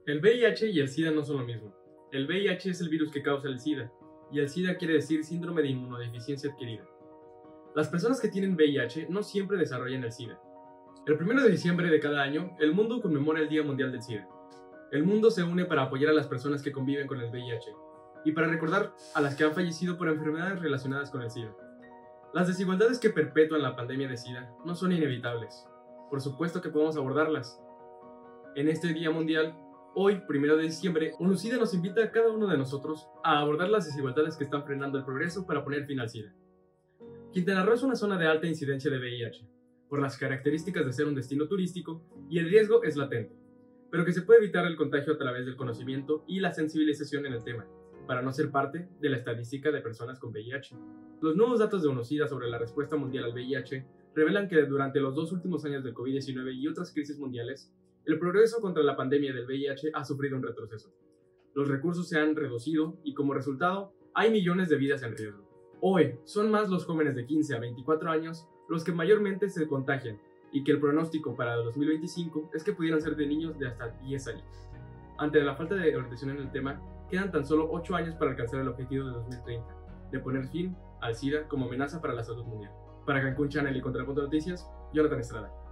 El VIH y el SIDA no son lo mismo. El VIH es el virus que causa el SIDA, y el SIDA quiere decir síndrome de inmunodeficiencia adquirida. Las personas que tienen VIH no siempre desarrollan el SIDA. El 1 de diciembre de cada año, el mundo conmemora el Día Mundial del SIDA. El mundo se une para apoyar a las personas que conviven con el VIH y para recordar a las que han fallecido por enfermedades relacionadas con el SIDA. Las desigualdades que perpetúan la pandemia de SIDA no son inevitables. Por supuesto que podemos abordarlas. En este Día Mundial, hoy, 1 de diciembre, UNUSIDA nos invita a cada uno de nosotros a abordar las desigualdades que están frenando el progreso para poner fin al SIDA. Quintana Roo es una zona de alta incidencia de VIH, por las características de ser un destino turístico, y el riesgo es latente, pero que se puede evitar el contagio a través del conocimiento y la sensibilización en el tema, para no ser parte de la estadística de personas con VIH. Los nuevos datos de UNUSIDA sobre la respuesta mundial al VIH revelan que durante los 2 últimos años del COVID-19 y otras crisis mundiales, el progreso contra la pandemia del VIH ha sufrido un retroceso. Los recursos se han reducido y como resultado, hay millones de vidas en riesgo. Hoy, son más los jóvenes de 15 a 24 años los que mayormente se contagian y que el pronóstico para 2025 es que pudieran ser de niños de hasta 10 años. Ante la falta de orientación en el tema, quedan tan solo 8 años para alcanzar el objetivo de 2030, de poner fin al SIDA como amenaza para la salud mundial. Para Cancún Channel y Contrapunto Noticias, Jonathan Estrada.